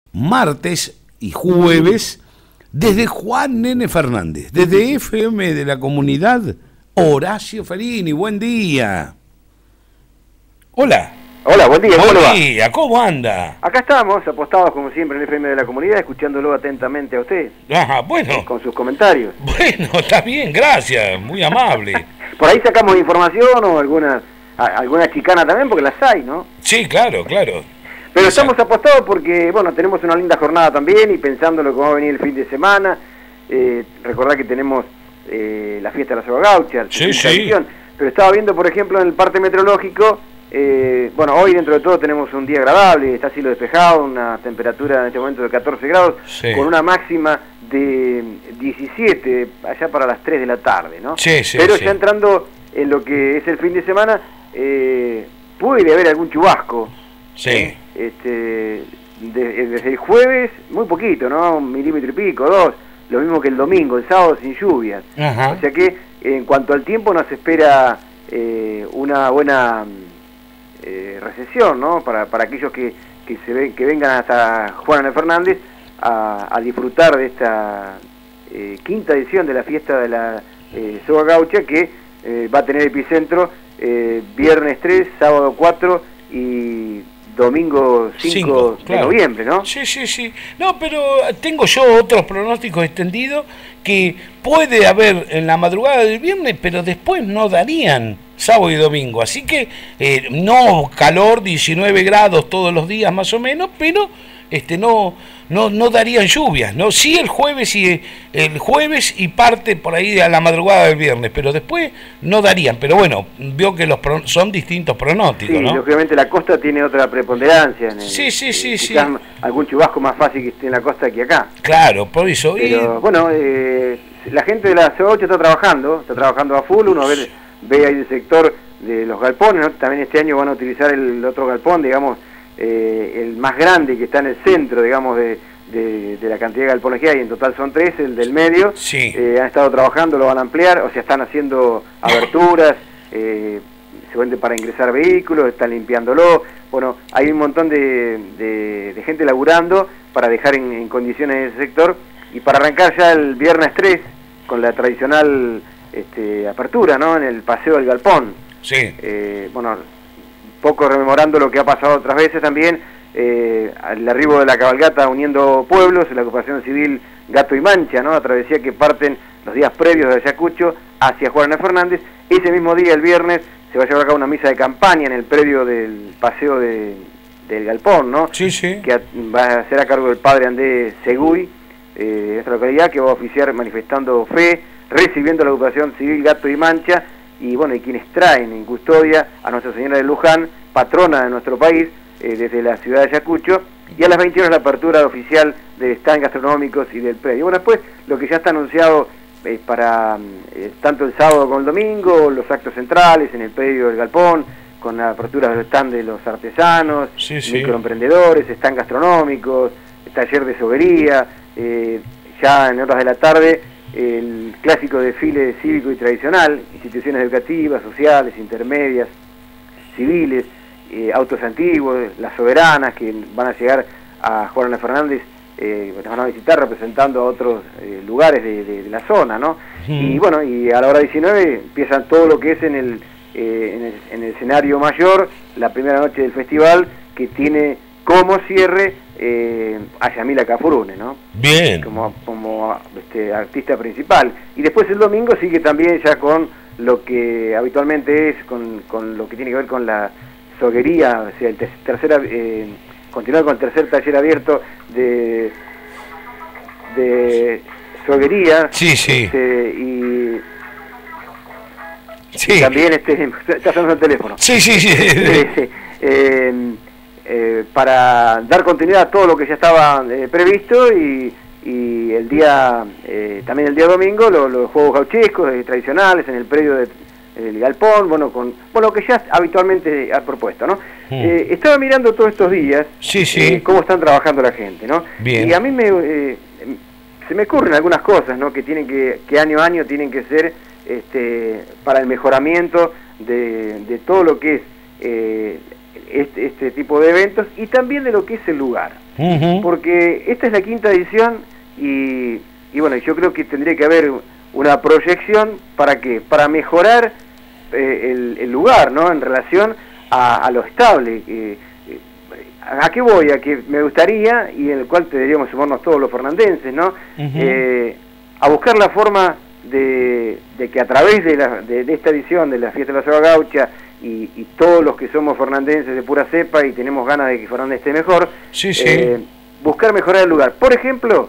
martes y jueves desde Juan Nene Fernández, desde FM de la comunidad, Horacio Ferini. Buen día. Hola. Hola, buen día. ¿Cómo le va? Buen día, ¿cómo anda? Acá estamos, apostados como siempre en el FM de la comunidad, escuchándolo atentamente a usted. Ajá, bueno. Con sus comentarios. Bueno, está bien, gracias, muy amable. Por ahí sacamos información o alguna chicana también, porque las hay, ¿no? Sí, claro, claro. Pero estamos apostados porque, bueno, tenemos una linda jornada también y pensando en lo que va a venir el fin de semana. Recordá que tenemos la fiesta de la Soga Gaucha, sí. Pero estaba viendo, por ejemplo, en el parte meteorológico, bueno, hoy dentro de todo tenemos un día agradable, está cielo despejado, una temperatura en este momento de 14 grados, sí, con una máxima de 17 allá para las 3 de la tarde, ¿no? Sí, pero sí. Ya entrando en lo que es el fin de semana, puede haber algún chubasco. Sí. Desde el jueves, muy poquito, ¿no? 1 milímetro y pico, 2, lo mismo que el domingo, el sábado sin lluvias. Ajá. O sea que en cuanto al tiempo nos espera una buena recesión, ¿no? Para aquellos que vengan hasta Juan Nene Fernández a disfrutar de esta quinta edición de la fiesta de la Soga Gaucha, que va a tener epicentro viernes 3, sábado 4 y domingo 5 de claro. noviembre, ¿no? Sí. No, pero tengo yo otros pronósticos extendidos que puede haber en la madrugada del viernes, pero después no darían sábado y domingo. Así que no calor, 19 grados todos los días más o menos, pero no darían lluvias, ¿no? Sí el jueves y parte por ahí a la madrugada del viernes, pero después no darían. Pero bueno, veo que son distintos pronósticos, sí, ¿no? Lógicamente la costa tiene otra preponderancia. Sí. Quizás algún chubasco más fácil que esté en la costa que acá. Claro, por eso. Pero bueno, la gente de la Soga Gaucha está trabajando a full. Uno ve ahí el sector de los galpones, ¿no? También este año van a utilizar el otro galpón, digamos, el más grande que está en el centro, digamos, de la cantidad de galpones que hay. En total son 3, el del medio. Sí. Han estado trabajando, lo van a ampliar, o sea, están haciendo aberturas, seguramente para ingresar vehículos, están limpiándolo. Bueno, hay un montón de gente laburando para dejar en condiciones ese sector y para arrancar ya el viernes 3 con la tradicional apertura, ¿no? En el Paseo del Galpón. Sí. Bueno, poco rememorando lo que ha pasado otras veces también, el arribo de la cabalgata uniendo pueblos, la ocupación civil Gato y Mancha, ¿no? La travesía que parten los días previos de Ayacucho hacia Juan Nene Fernández. Ese mismo día, el viernes, se va a llevar a cabo una misa de campaña en el predio del Paseo del Galpón, ¿no? Sí. Que va a ser a cargo del padre Andrés Seguy, de esta localidad, que va a oficiar manifestando fe, recibiendo la ocupación civil Gato y Mancha, y bueno, y quienes traen en custodia a Nuestra Señora de Luján, patrona de nuestro país, desde la ciudad de Ayacucho, y a las 20 horas la apertura oficial de stands gastronómicos y del predio. Bueno, después lo que ya está anunciado para tanto el sábado como el domingo, los actos centrales en el predio del Galpón, con la apertura del stand de los artesanos, microemprendedores, stand gastronómicos, taller de soguería, ya en horas de la tarde el clásico desfile cívico y tradicional, instituciones educativas, sociales, intermedias, civiles, autos antiguos, las soberanas que van a llegar a Juan Nene Fernández, nos van a visitar representando a otros lugares de la zona, ¿no? Y bueno, y a la hora 19 empiezan todo lo que es en el escenario mayor, la primera noche del festival, que tiene como cierre a Yamila Cafrune, ¿no? Bien. Como artista principal. Y después el domingo sigue también ya con lo que habitualmente es, con lo que tiene que ver con la soguería, o sea, continuar con el tercer taller abierto de soguería. Sí. Y también está sonando el teléfono. Sí. Para dar continuidad a todo lo que ya estaba previsto y el día también el día domingo los juegos gauchescos tradicionales en el predio del Galpón, bueno, con lo que ya habitualmente ha propuesto, ¿no? Estaba mirando todos estos días cómo están trabajando la gente, ¿no? Bien. Y a mí se me ocurren algunas cosas, ¿no? Que año a año tienen que ser para el mejoramiento de todo lo que es este tipo de eventos y también de lo que es el lugar. porque esta es la quinta edición y bueno, yo creo que tendría que haber una proyección ¿para qué? Para mejorar el lugar, ¿no? En relación a lo estable. ¿A qué voy? A que me gustaría, y en el cual deberíamos sumarnos todos los fernandenses, ¿no? A buscar la forma de que a través de esta edición de la Fiesta de la Soga Gaucha y todos los que somos fernandenses de pura cepa y tenemos ganas de que Fernández esté mejor, buscar mejorar el lugar. Por ejemplo,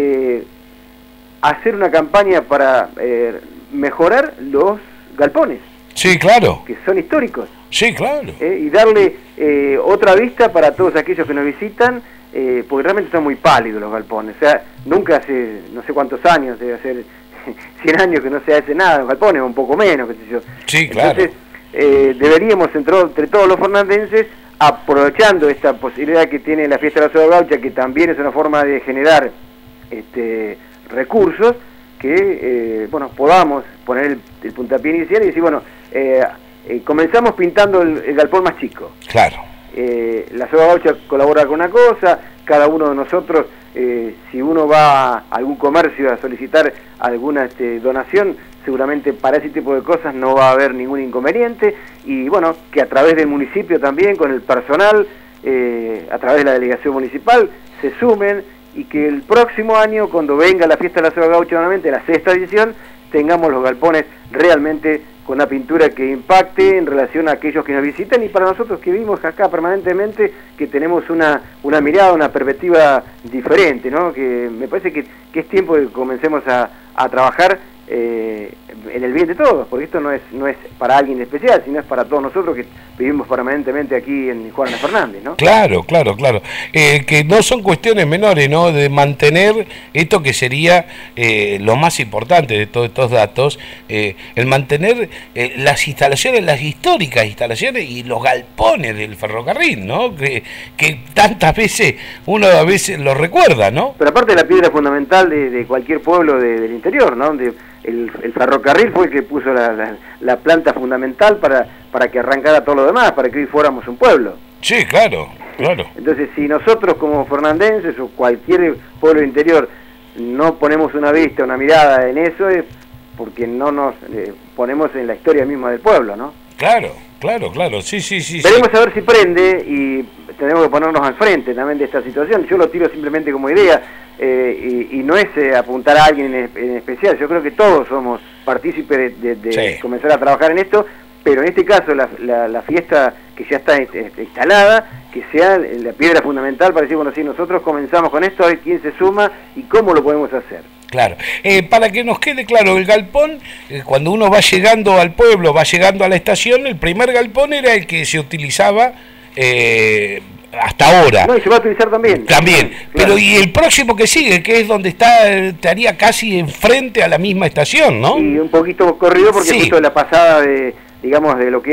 hacer una campaña para mejorar los galpones. Sí, claro. Que son históricos. Sí, claro. Y darle otra vista para todos aquellos que nos visitan, porque realmente son muy pálidos los galpones. O sea, nunca hace, no sé cuántos años, debe hacer 100 años que no se hace nada en los galpones, un poco menos, qué sé yo. Sí, claro. Entonces, deberíamos, entre todos los fernandenses, aprovechando esta posibilidad que tiene la Fiesta de la Soga Gaucha, que también es una forma de generar recursos, que bueno, podamos poner el puntapié inicial y decir, bueno, comenzamos pintando el galpón más chico. Claro. La Soga Gaucha colabora con una cosa, cada uno de nosotros, si uno va a algún comercio a solicitar alguna donación, seguramente para ese tipo de cosas no va a haber ningún inconveniente, y bueno, que a través del municipio también, con el personal, a través de la delegación municipal, se sumen, y que el próximo año, cuando venga la Fiesta de la Soga Gaucha nuevamente, la 6ª edición, tengamos los galpones realmente con una pintura que impacte en relación a aquellos que nos visitan, y para nosotros que vivimos acá permanentemente, que tenemos una mirada, una perspectiva diferente, ¿no? Que me parece que es tiempo de que comencemos a trabajar en el bien de todos, porque esto no es para alguien especial, sino es para todos nosotros que vivimos permanentemente aquí en Juan Fernández, ¿no? Claro, claro, claro. Que no son cuestiones menores, ¿no? De mantener esto que sería lo más importante de todos estos datos, el mantener las instalaciones, las históricas instalaciones y los galpones del ferrocarril, ¿no? Que tantas veces uno a veces lo recuerda, ¿no? Pero aparte de la piedra fundamental de cualquier pueblo del interior, ¿no? Donde el ferrocarril fue el que puso la planta fundamental para que arrancara todo lo demás, para que hoy fuéramos un pueblo. Sí, claro, claro. Entonces, si nosotros como fernandenses o cualquier pueblo interior no ponemos una vista, una mirada en eso, es porque no nos ponemos en la historia misma del pueblo, ¿no? Claro, claro, claro, sí. Veremos a ver si prende, y tenemos que ponernos al frente también de esta situación. Yo lo tiro simplemente como idea, y no es apuntar a alguien en especial. Yo creo que todos somos partícipes de comenzar a trabajar en esto, pero en este caso la fiesta que ya está instalada, que sea la piedra fundamental para decir, bueno, sí, nosotros comenzamos con esto, a ver quién se suma y cómo lo podemos hacer. Claro, para que nos quede claro, el galpón, cuando uno va llegando al pueblo, va llegando a la estación, el primer galpón era el que se utilizaba hasta ahora. No, y se va a utilizar también. También, claro. Pero y el próximo que sigue, que es donde estaría casi enfrente a la misma estación, ¿no? Y un poquito corrido porque justo de la pasada digamos, de lo que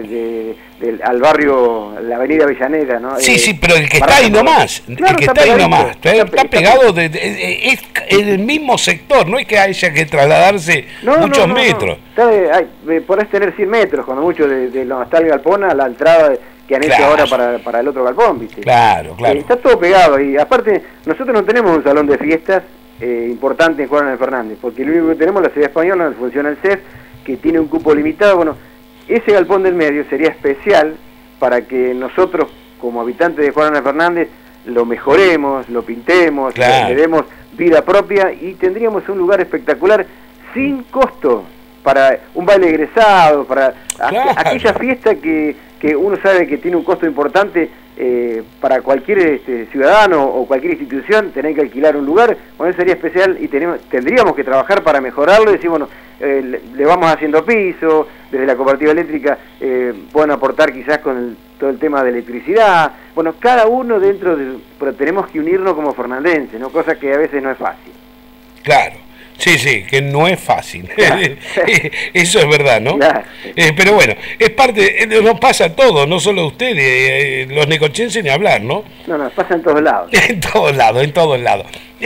es al barrio, la avenida Avellaneda, ¿no? Sí, pero el que está ahí nomás, claro, el que está ahí nomás, está pegado, es el mismo sector, no es que haya que trasladarse muchos metros. Podés tener 100 metros, cuando mucho, de donde está el galpón a la entrada que han hecho ahora para el otro galpón, ¿viste? Claro. Está todo pegado, y aparte, nosotros no tenemos un salón de fiestas importante en Juan Fernández, porque lo único que tenemos es la ciudad española, donde funciona el CEF, que tiene un cupo limitado. Bueno, ese galpón del medio sería especial para que nosotros, como habitantes de Juan Fernández, lo mejoremos, lo pintemos, le demos vida propia, y tendríamos un lugar espectacular sin costo para un baile egresado, para aquella fiesta que uno sabe que tiene un costo importante para cualquier ciudadano o cualquier institución. Tener que alquilar un lugar, bueno, eso sería especial, y tendríamos que trabajar para mejorarlo y decir, bueno, le vamos haciendo piso, desde la cooperativa eléctrica pueden aportar quizás con todo el tema de electricidad, bueno, cada uno pero tenemos que unirnos como fernandenses, ¿no? Cosa que a veces no es fácil. Claro. Sí, que no es fácil. Claro. Eso es verdad, ¿no? Claro. Pero bueno, es parte, nos pasa a todos, no solo a ustedes, los necochenses ni hablar, ¿no? No, pasa en todos lados. En todos lados.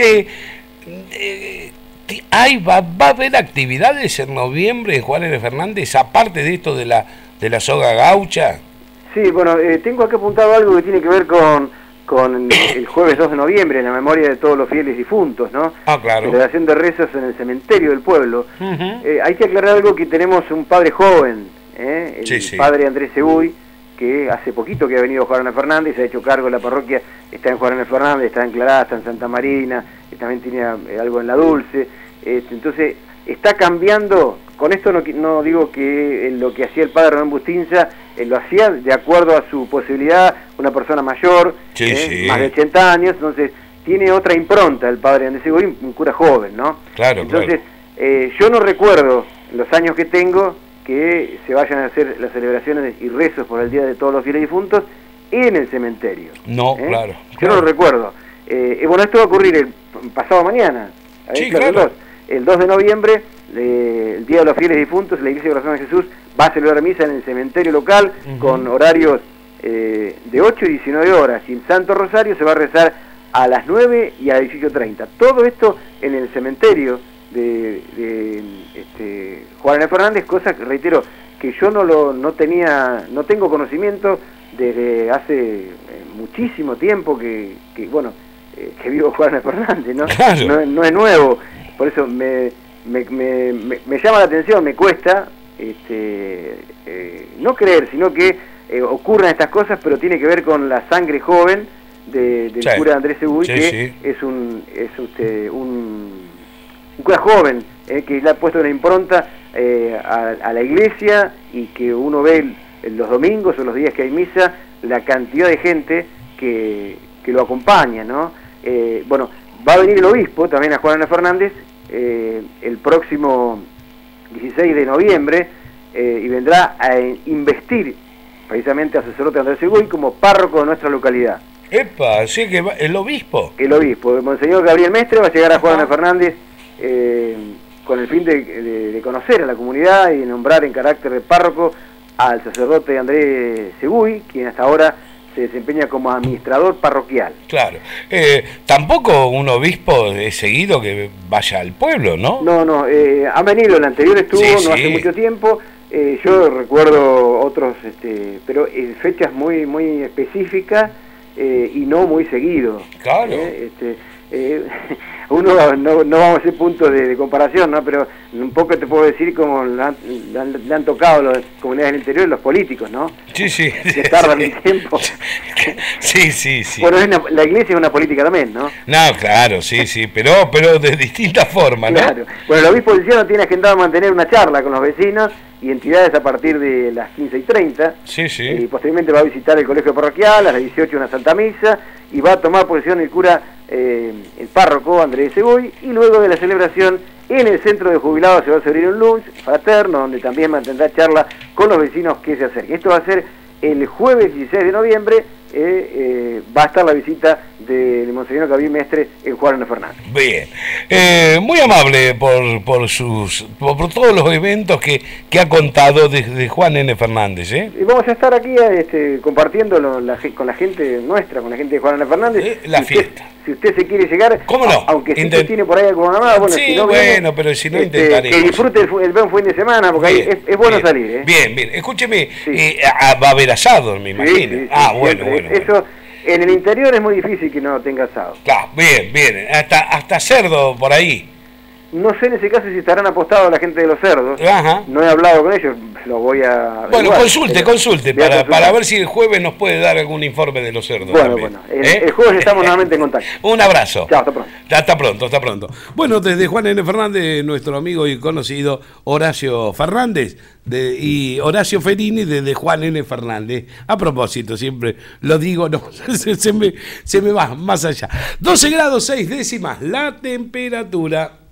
Va a haber actividades en noviembre en Juan L. Fernández, aparte de esto de la Soga Gaucha. Sí, bueno, tengo acá apuntado algo que tiene que ver con con el jueves 2 de noviembre, en la memoria de todos los fieles difuntos, ¿no? Ah, claro. Celebración de rezos en el cementerio del pueblo. Hay que aclarar algo, que tenemos un padre joven, el padre Andrés Seguy, que hace poquito que ha venido Juan Hernández Fernández, se ha hecho cargo de la parroquia, está en Juan Hernández Fernández, está en Clará, está en Santa Marina, también tiene algo en La Dulce, entonces está cambiando. Con esto no digo que lo que hacía el padre Rubén Bustinza lo hacía de acuerdo a su posibilidad, una persona mayor, más de 80 años, entonces tiene otra impronta el padre Andrés Seguy, un cura joven, ¿no? Claro, entonces, yo no recuerdo en los años que tengo que se vayan a hacer las celebraciones y rezos por el Día de Todos los Fieles Difuntos en el cementerio. No, claro. Yo no lo recuerdo. Bueno, esto va a ocurrir el pasado mañana. Sí, claro. El 2 de noviembre, el Día de los Fieles Difuntos, la Iglesia Corazón de Jesús va a celebrar misa en el cementerio local con horarios de 8 y 19 horas. Y en Santo Rosario se va a rezar a las 9 y a las 18:30. Todo esto en el cementerio de Juan Hernández Fernández, cosa que, reitero, que yo no tengo conocimiento desde hace muchísimo tiempo que vivo Juan Hernández Fernández, ¿no? Claro. No es nuevo, por eso me llama la atención, me cuesta no creer, sino que ocurran estas cosas, pero tiene que ver con la sangre joven del cura Andrés Seguy, que es un cura joven, que le ha puesto una impronta a la iglesia, y que uno ve los domingos o los días que hay misa, la cantidad de gente que lo acompaña, ¿no? Bueno, va a venir el obispo también a Juan Hernández Fernández el próximo 16 de noviembre, y vendrá a investir precisamente a sacerdote Andrés Seguy como párroco de nuestra localidad. ¡Epa! Así que el obispo. El obispo, el monseñor Gabriel Mestre, va a llegar a Juan Hernández Fernández con el fin de conocer a la comunidad y de nombrar en carácter de párroco al sacerdote Andrés Seguy, quien hasta ahora se desempeña como administrador parroquial. Claro. Tampoco un obispo es seguido que vaya al pueblo, ¿no? No, ha venido, el anterior estuvo no hace mucho tiempo. Yo recuerdo otros, pero en fechas muy específicas y no muy seguido. Claro. Uno no vamos a hacer puntos de comparación, ¿no? Pero un poco te puedo decir cómo le han tocado las comunidades del interior los políticos, ¿no? Sí. Que tardan un tiempo. Sí. Bueno, la iglesia es una política también, ¿no? No, claro, sí, pero de distintas formas, ¿no? Claro. Bueno, el obispo Luciano tiene agendado mantener una charla con los vecinos y entidades a partir de las 15:30. Sí. Y posteriormente va a visitar el colegio parroquial, a las 18 una Santa Misa, y va a tomar posesión el cura, el párroco Andrés Seguy, y luego de la celebración en el centro de jubilados se va a abrir un lunch fraterno, donde también mantendrá charla con los vecinos que se acerquen. Esto va a ser el jueves 16 de noviembre, va a estar la visita del monseñor Gabriel Mestre en Juan Hernández Fernández. Bien, muy amable por todos los eventos que ha contado de Juan N. Fernández. Y vamos a estar aquí compartiendo con la gente nuestra, con la gente de Juan Hernández Fernández. La fiesta. Si usted se quiere llegar, ¿cómo no? Aunque si usted tiene por ahí alguna más, bueno, sí, si no, bueno, pero si no intentaremos. Que disfrute el buen fin de semana, porque ahí es bueno salir. Bien, escúcheme, va a haber asado, me imagino. Sí, bueno. Eso, en el interior es muy difícil que no tenga asado. Claro, bien, hasta cerdo por ahí. No sé en ese caso si estarán apostados la gente de los cerdos. Ajá. No he hablado con ellos, lo voy a... Bueno, consulte para ver si el jueves nos puede dar algún informe de los cerdos. Bueno, el jueves estamos nuevamente en contacto. Un abrazo. Chao, hasta pronto. Hasta pronto. Bueno, desde Juan N. Fernández, nuestro amigo y conocido Horacio Fernández y Horacio Ferini desde Juan N. Fernández. A propósito, siempre lo digo, no, se me va más allá. 12 grados 6 décimas la temperatura.